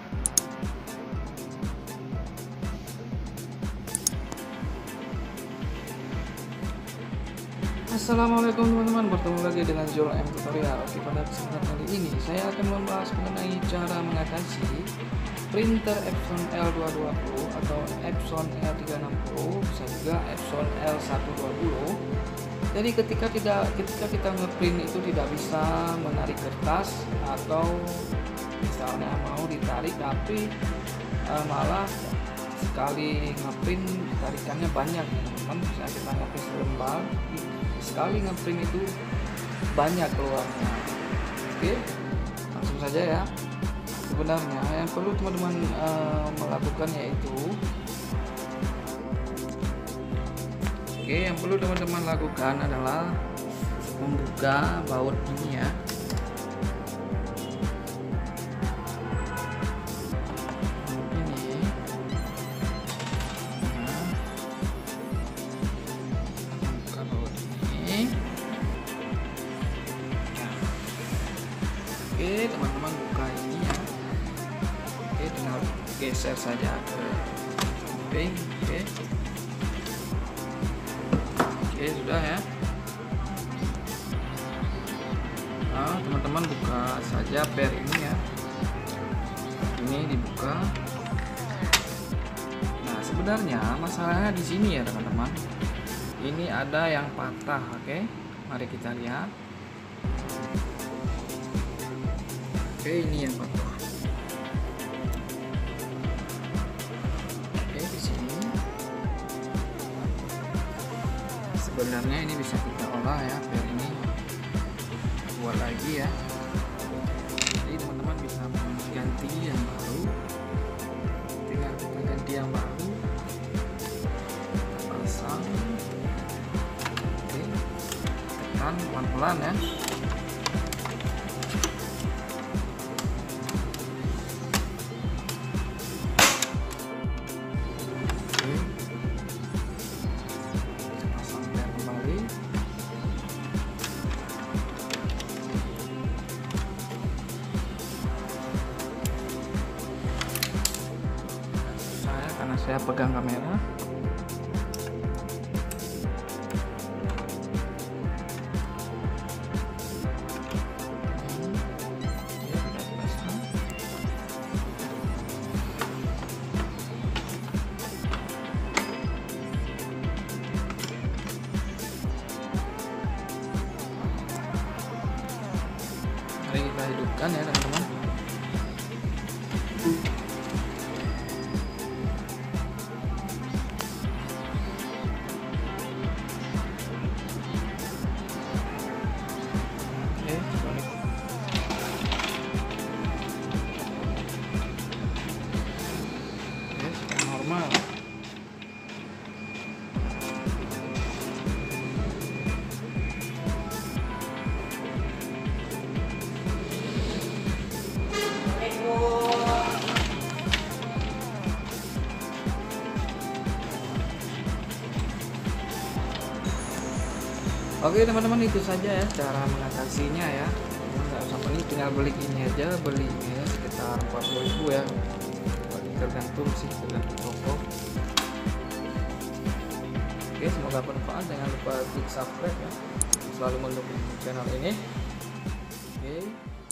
Assalamualaikum teman-teman, bertemu lagi dengan Zul M Tutorial. Oke, pada kesempatan kali ini saya akan membahas mengenai cara mengatasi printer Epson L220 atau Epson L360, bisa juga Epson L120. Jadi ketika kita ngeprint itu tidak bisa menarik kertas, atau misalnya mau ditarik tapi malah sekali ngeprint tarikannya banyak, teman-teman. Bisa kita ngeprint selembar, sekali ngeprint itu banyak keluarnya. Oke, langsung saja ya. Sebenarnya yang perlu teman-teman melakukan yaitu, yang perlu teman-teman lakukan adalah membuka baut ini ya. Oke, teman-teman buka ini ya. Oke, tinggal geser saja ke samping. Oke, sudah ya. Nah, teman-teman buka saja per ini ya. Ini dibuka. Nah, sebenarnya masalahnya di sini ya, teman-teman. Ini ada yang patah. Oke, mari kita lihat. Oke, ini yang patah. Oke, di sini. Sebenarnya ini bisa kita olah ya, biar ini buat lagi ya. Jadi teman-teman bisa mengganti yang baru. Tinggal kita ganti yang baru. Kita pasang. Oke, tekan pelan-pelan ya. Karena saya pegang kamera, mari kita hidupkan ya, teman-teman. Normal. Oke teman-teman, itu saja ya cara mengatasinya ya. Nggak usah pelik, tinggal beli ini aja, belinya sekitar 40.000 ya. Tergantung sih, tergantung toko. Oke, semoga bermanfaat. Jangan lupa klik subscribe ya, selalu mendukung channel ini. Oke.